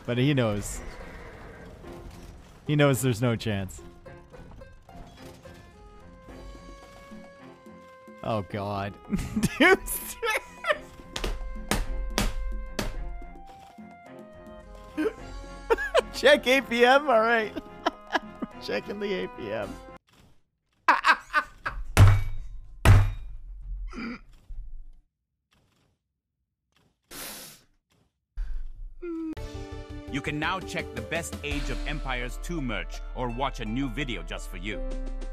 But he knows. He knows there's no chance. Oh god. Dude. Check APM? Alright. Checking the APM. You can now check the best Age of Empires 2 merch or watch a new video just for you.